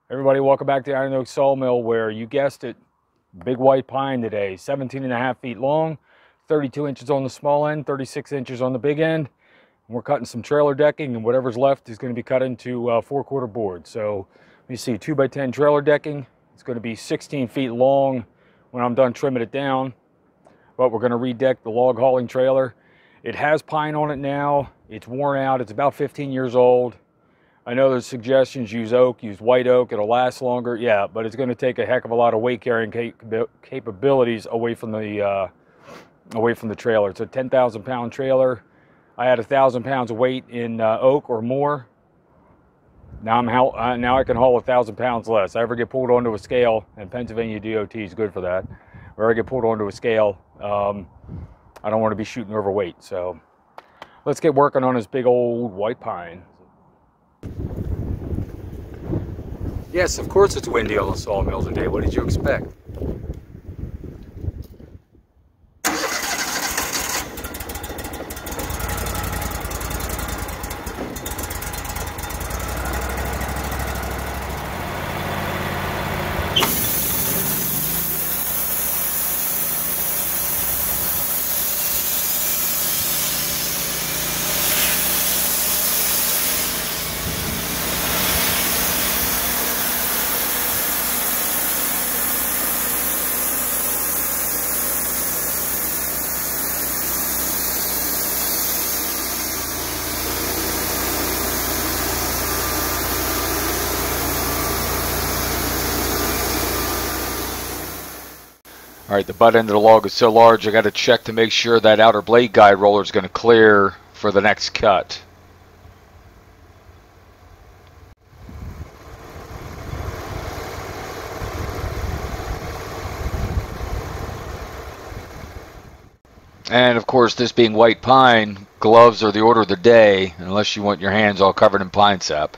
Everybody, welcome back to the Iron Oak Sawmill, where you guessed it, big white pine today, 17.5 feet long, 32 inches on the small end, 36 inches on the big end. And we're cutting some trailer decking, and whatever's left is going to be cut into 4/4 board. So let me see, 2x10 trailer decking. It's going to be 16 feet long when I'm done trimming it down. But we're going to redeck the log hauling trailer. It has pine on it now. It's worn out. It's about 15 years old. I know there's suggestions, use oak, use white oak, it'll last longer. Yeah, but it's going to take a heck of a lot of weight carrying capabilities away from the trailer. It's a 10,000 pound trailer. I had 1,000 pounds of weight in oak or more. Now now I can haul 1,000 pounds less. If I ever get pulled onto a scale, and Pennsylvania DOT is good for that, or I get pulled onto a scale, I don't want to be shooting overweight. So let's get working on this big old white pine. Yes, of course it's windy on the sawmill today. What did you expect? All right, the butt end of the log is so large, I got to check to make sure that outer blade guide roller is going to clear for the next cut. And of course, this being white pine, gloves are the order of the day, unless you want your hands all covered in pine sap.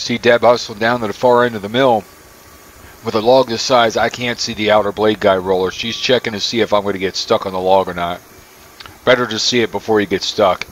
See Deb hustling down to the far end of the mill. With a log this size, I can't see the outer blade guide roller. She's checking to see if I'm going to get stuck on the log or not. Better to see it before you get stuck.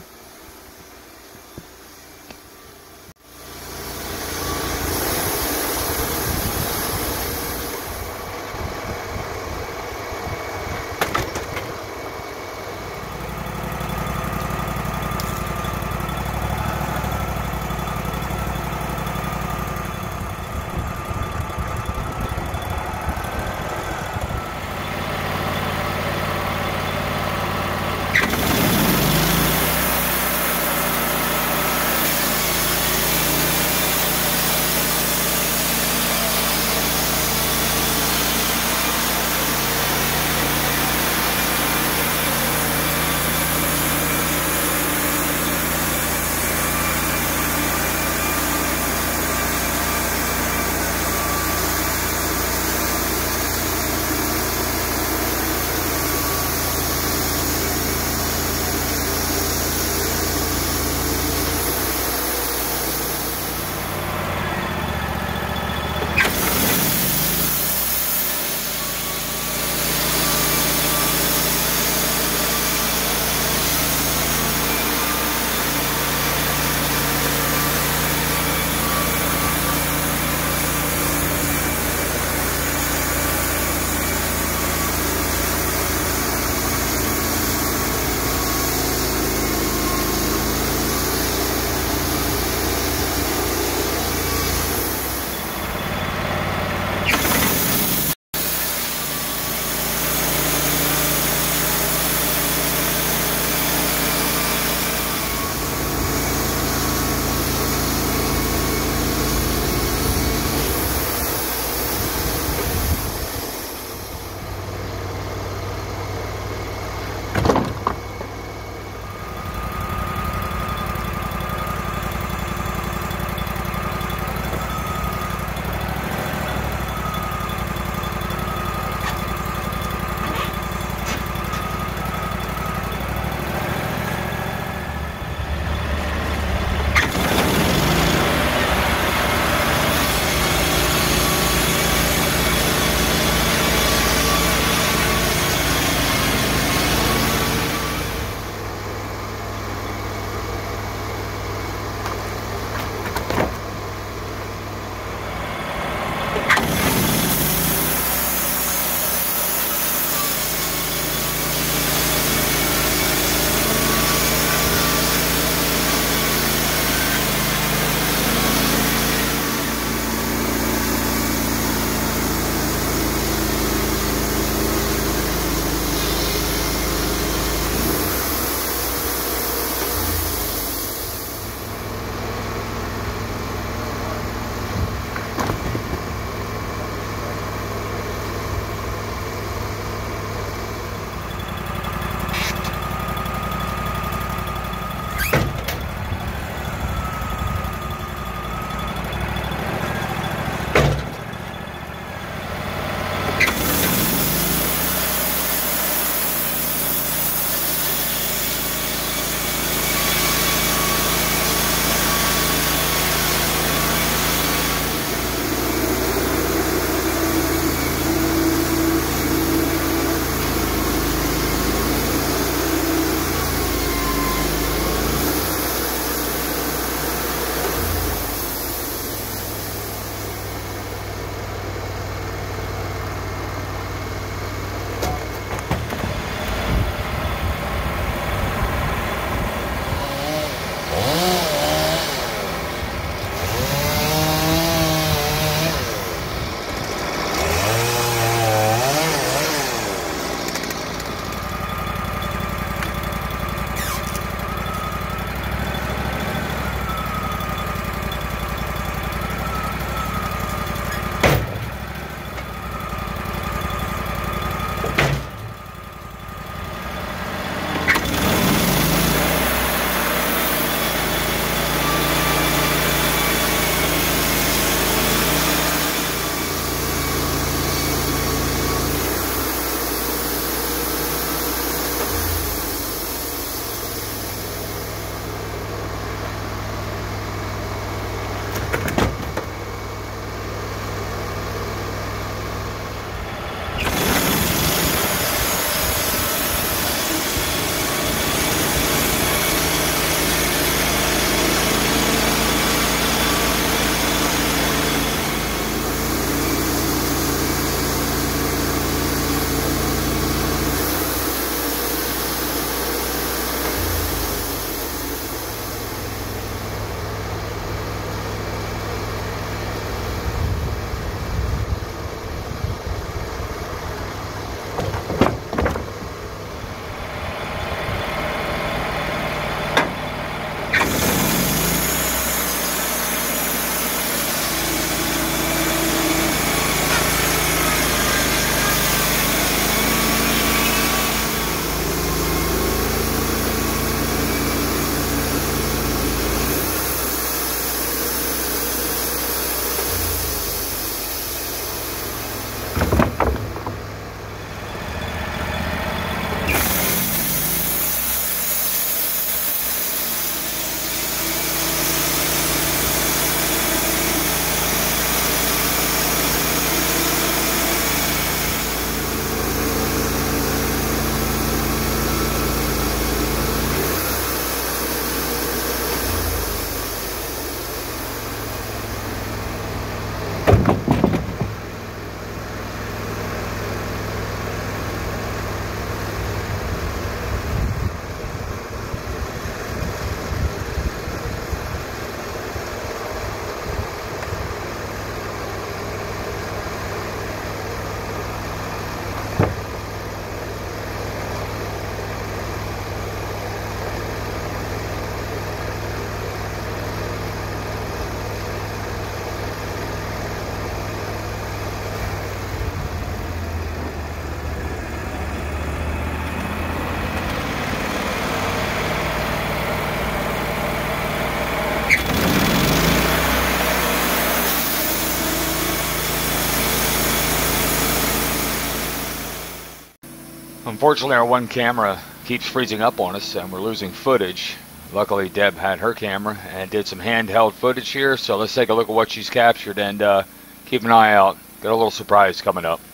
Unfortunately, our one camera keeps freezing up on us and we're losing footage. Luckily, Deb had her camera and did some handheld footage here, so let's take a look at what she's captured and keep an eye out. Got a little surprise coming up.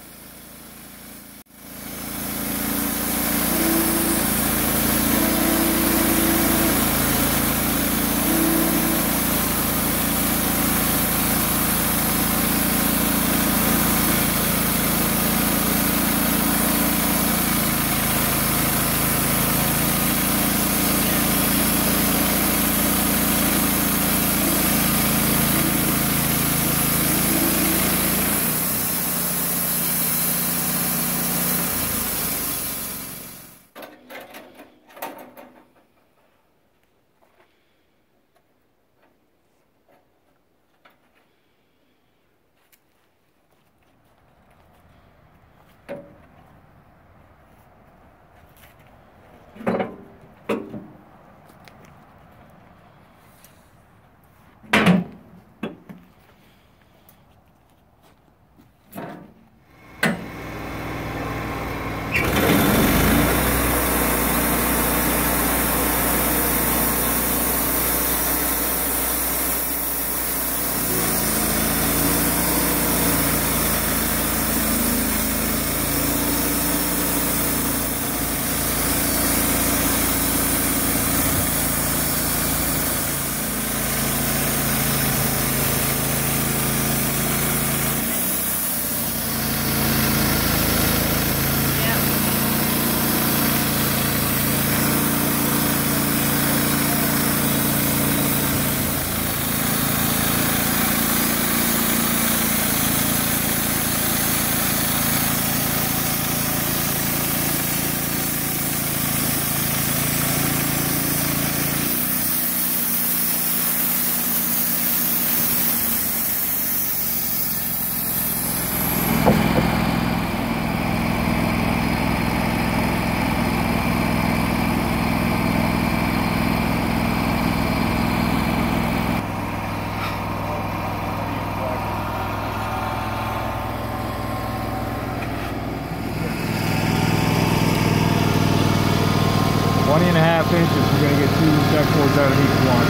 Inches, we're going to get 2 deck boards out of each one.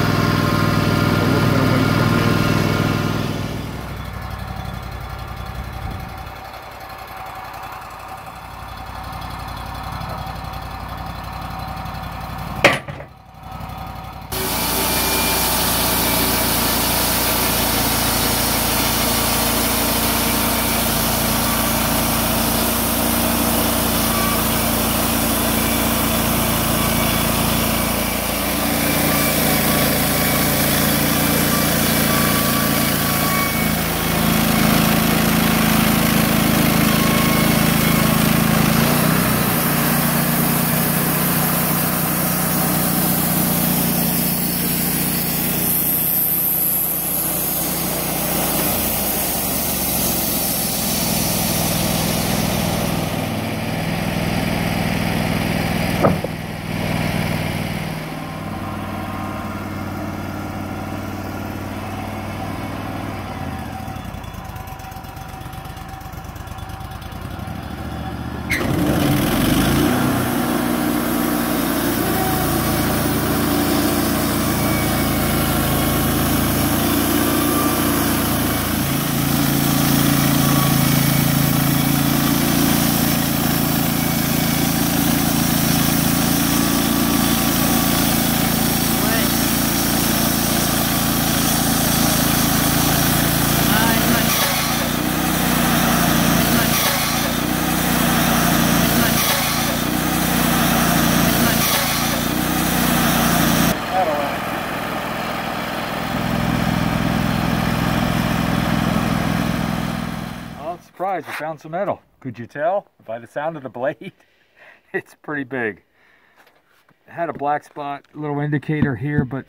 A little bit of weight from this. Surprised we found some metal. Could you tell by the sound of the blade? It's pretty big. It had a black spot, little indicator here, but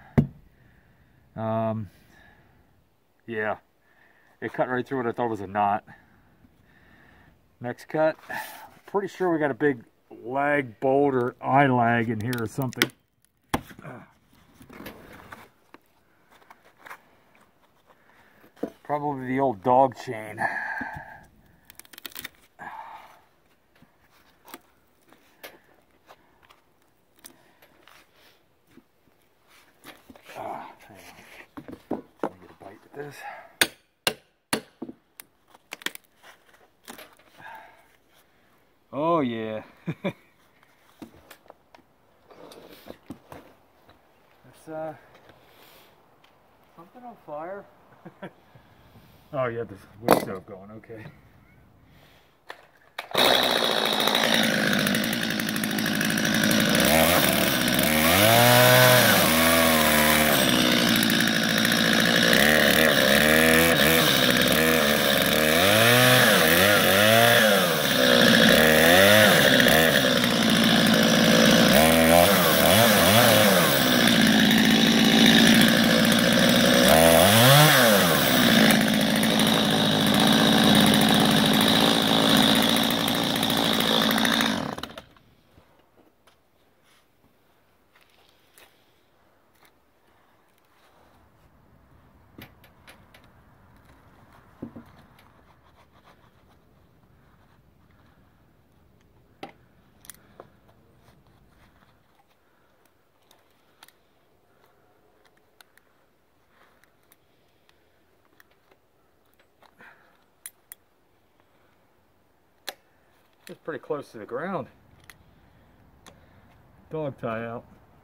yeah, it cut right through what I thought was a knot. Next cut, pretty sure we got a big lag bolt or eye lag in here or something. Probably the old dog chain. is. Oh yeah. That's something on fire. Oh yeah, there's wood stove going, okay. It's pretty close to the ground. Dog tie out.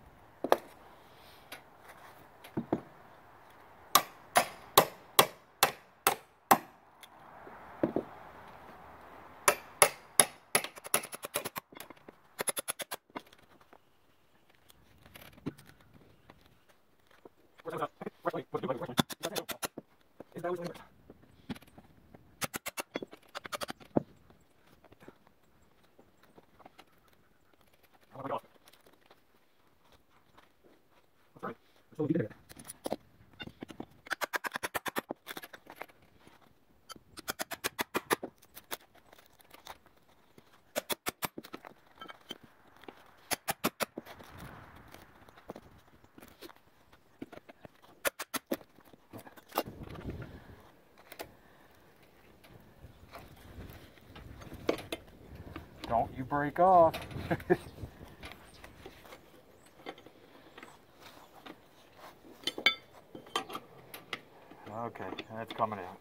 Don't you break off. Okay, that's coming out.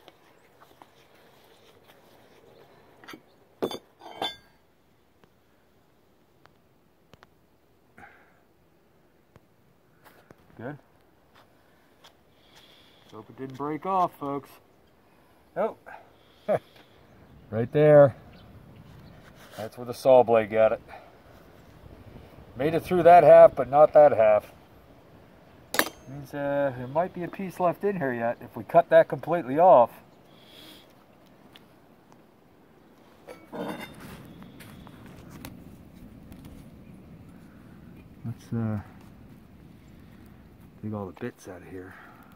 Good. Hope it didn't break off, folks. Oh, right there. That's where the saw blade got it. Made it through that half, but not that half. Means there might be a piece left in here yet if we cut that completely off. Let's dig all the bits out of here.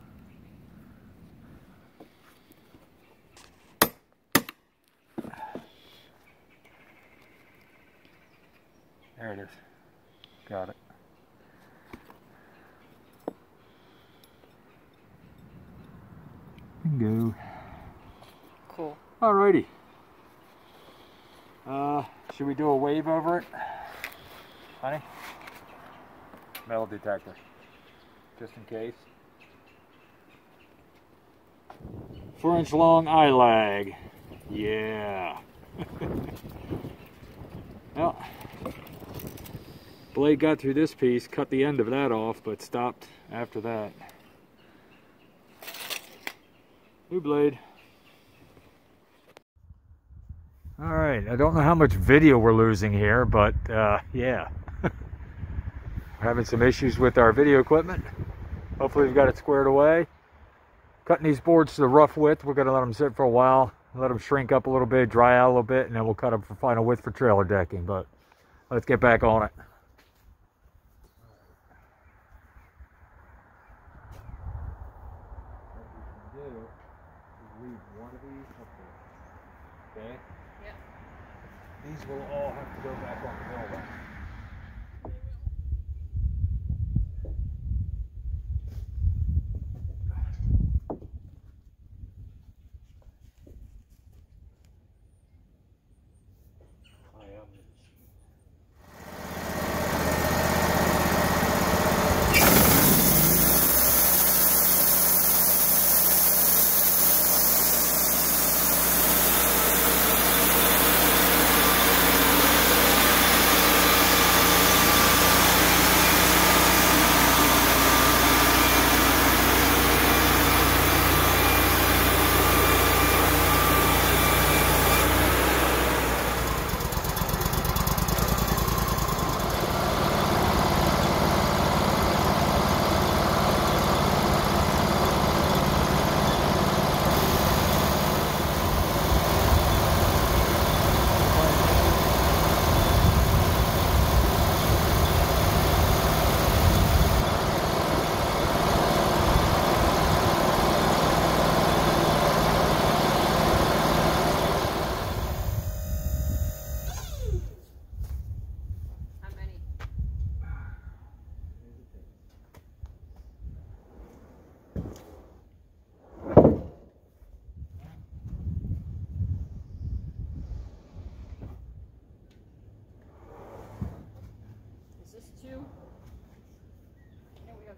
There it is. Got it. Bingo. Cool. Alrighty. Should we do a wave over it? Honey? Metal detector. Just in case. 4-inch long eye lag. Yeah. Well, blade got through this piece, cut the end of that off, but stopped after that. New blade. All right, I don't know how much video we're losing here, but yeah. We're having some issues with our video equipment. Hopefully we've got it squared away. Cutting these boards to the rough width. We're gonna let them sit for a while, let them shrink up a little bit, dry out a little bit, and then we'll cut them for final width for trailer decking, but let's get back on it. Okay? Yep. These will all have to go back on the mill rack.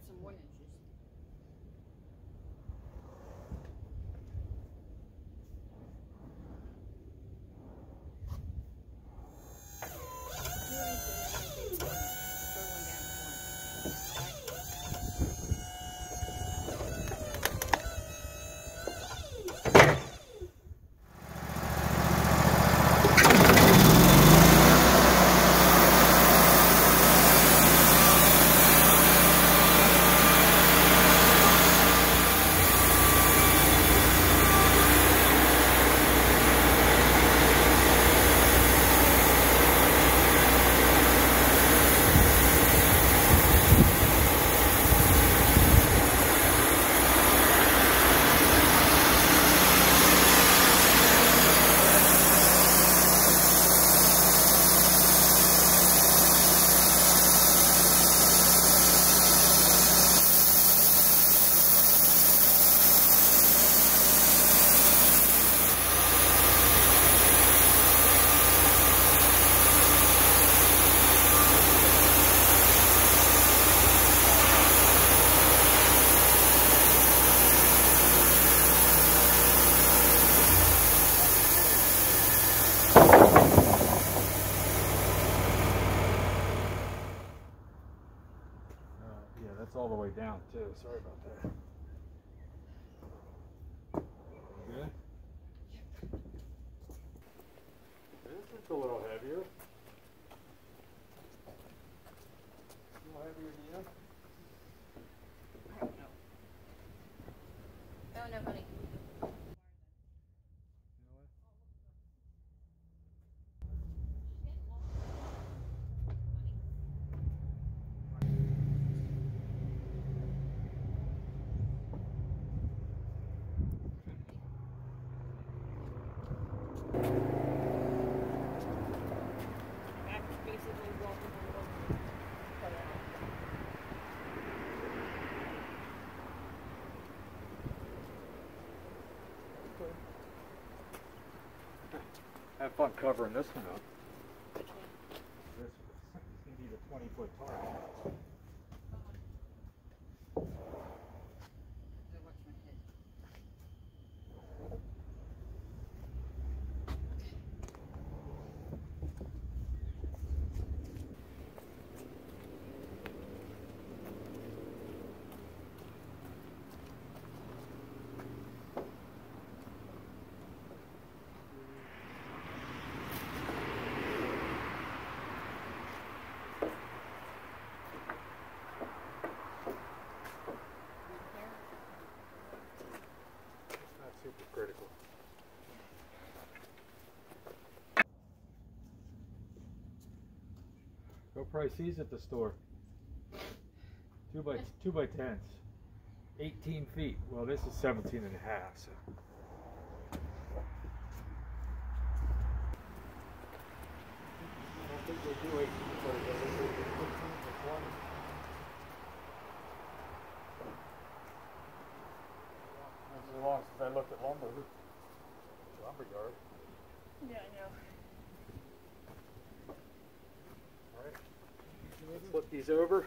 some 1 inches. Yeah, that's all the way down too. Sorry about that. Good? This is a little heavier. A little heavier than you? I don't know. Oh, no, honey. Back is basically walking over. Have fun covering this one up. Which one? This is going to be the 20-foot target. I watch my head. Not super critical. Go price these at the store. 2 by 10s. 18 feet. Well, this is 17 and a half. So. I don't think they do 18 foot. They do 15 to 20. That's as long since I looked at lumber yard. Yeah, I know. All right. Let's flip these over.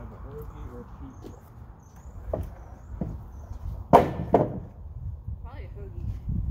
have a hoagie or pizza? Probably a hoagie.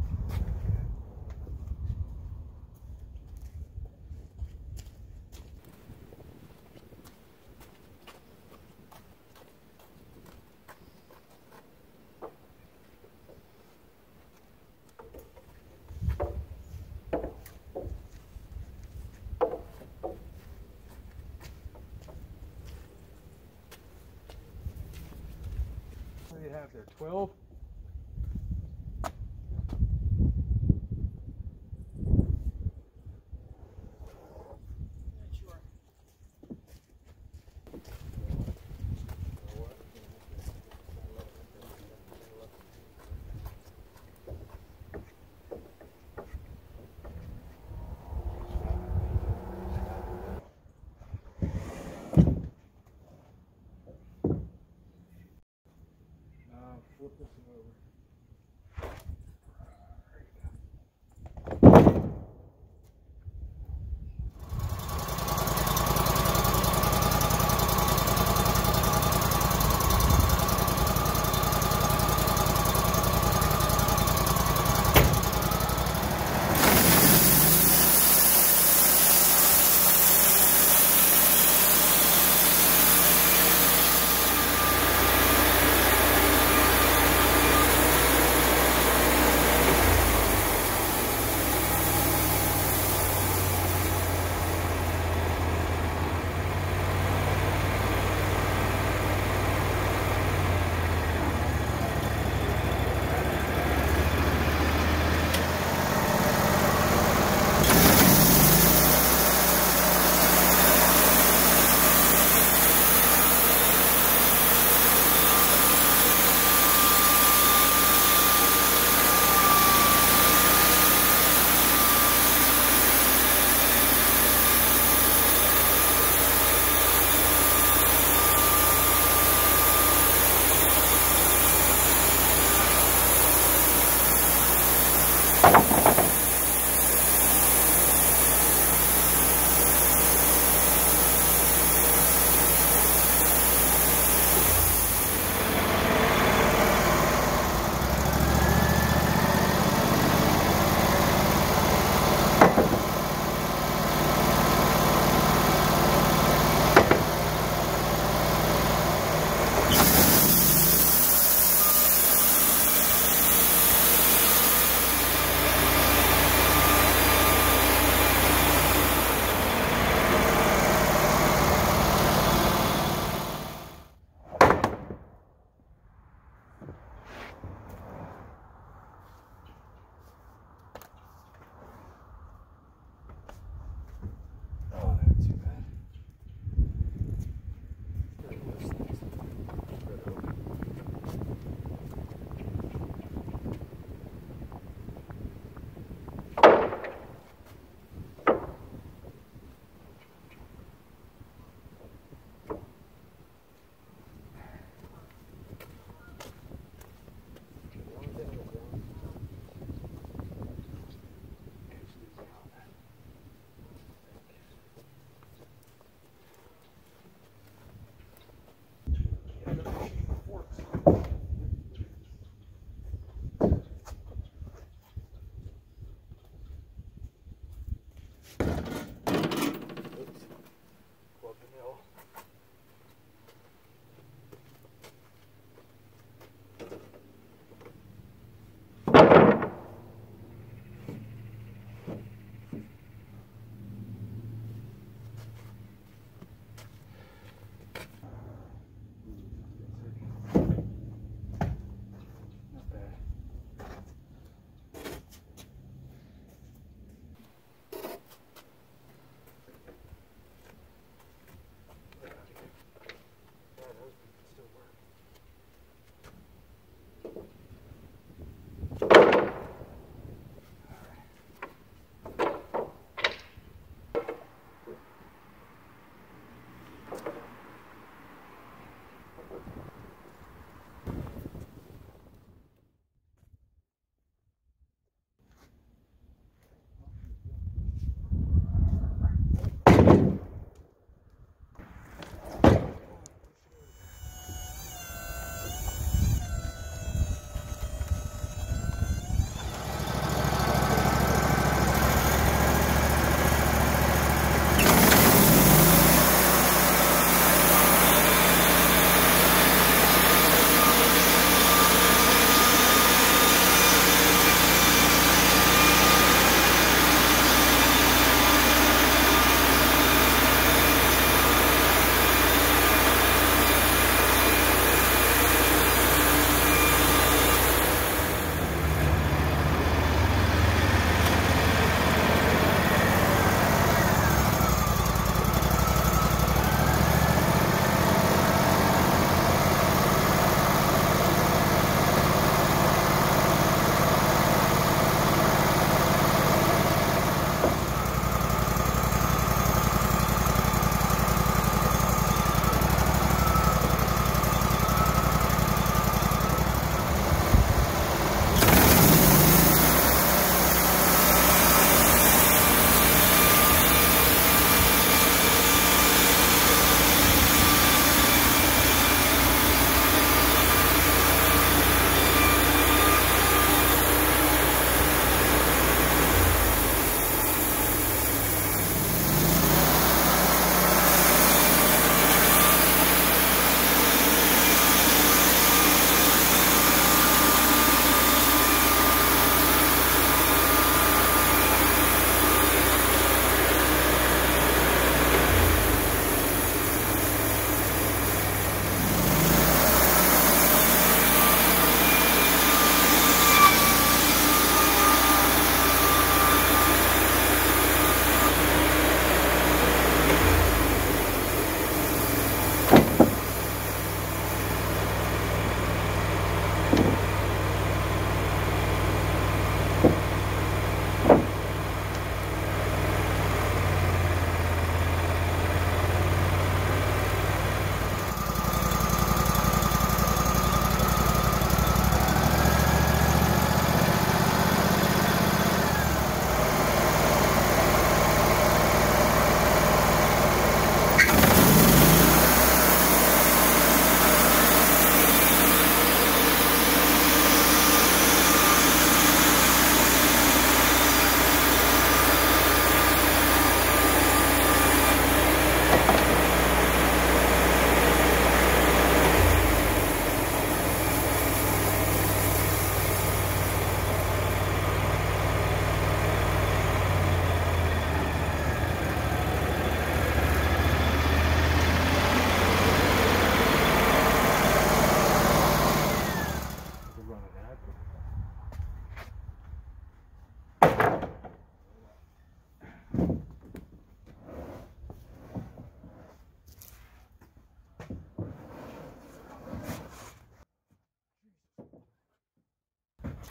What do you have there? 12? Not sure. Flip this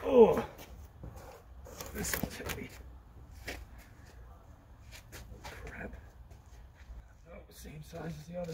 Oh, this one's heavy. Crap. Oh, same size as the other.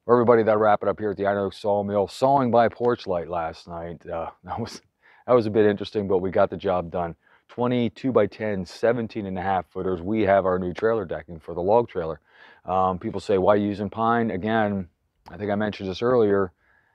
For everybody, that wrap it up here at the Iron Oak Sawmill. Sawing by porch light last night. That was a bit interesting, but we got the job done. 22 by 10, 17.5 footers. We have our new trailer decking for the log trailer. People say, why using pine? Again, I think I mentioned this earlier.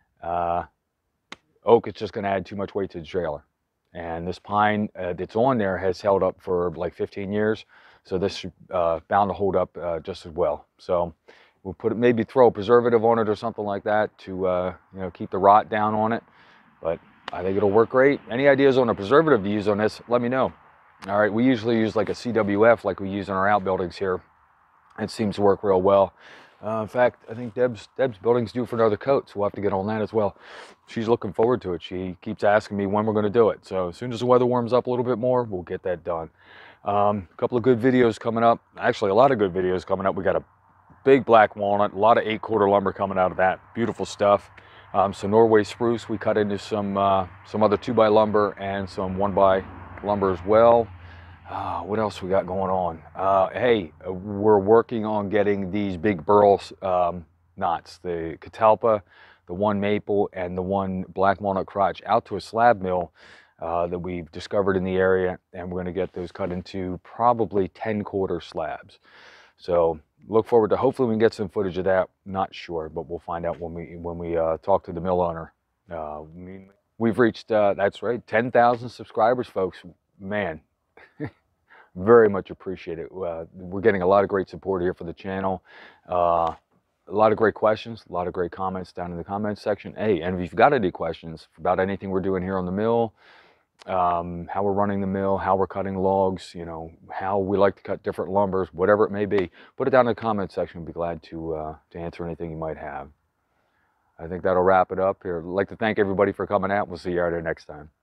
Oak is just going to add too much weight to the trailer. And this pine that's on there has held up for like 15 years. So this should bound to hold up just as well. So we'll put it, maybe throw a preservative on it or something like that to you know, keep the rot down on it. But I think it'll work great. Any ideas on a preservative to use on this, let me know. All right, we usually use like a CWF like we use in our outbuildings here. It seems to work real well. In fact, I think Deb's building's due for another coat, so we'll have to get on that as well. She's looking forward to it. She keeps asking me when we're going to do it. So as soon as the weather warms up a little bit more, we'll get that done. A couple of good videos coming up. Actually, a lot of good videos coming up. We got a big black walnut, a lot of 8-quarter lumber coming out of that. Beautiful stuff. Some Norway spruce. We cut into some other 2x lumber and some 1x lumber as well. What else we got going on? Hey, we're working on getting these big burl knots, the catalpa, the one maple, and the one black walnut crotch out to a slab mill that we've discovered in the area, and we're going to get those cut into probably 10-quarter slabs. So look forward to, hopefully we can get some footage of that. Not sure, but we'll find out when we talk to the mill owner. We've reached, that's right, 10,000 subscribers, folks. Man, very much appreciate it. We're getting a lot of great support here for the channel. A lot of great questions, a lot of great comments down in the comments section. Hey, and if you've got any questions about anything we're doing here on the mill, how we're running the mill, how we're cutting logs, you know, how we like to cut different lumbers, whatever it may be, put it down in the comments section. We'd be glad to answer anything you might have. I think that'll wrap it up here. I'd like to thank everybody for coming out. We'll see you out there next time.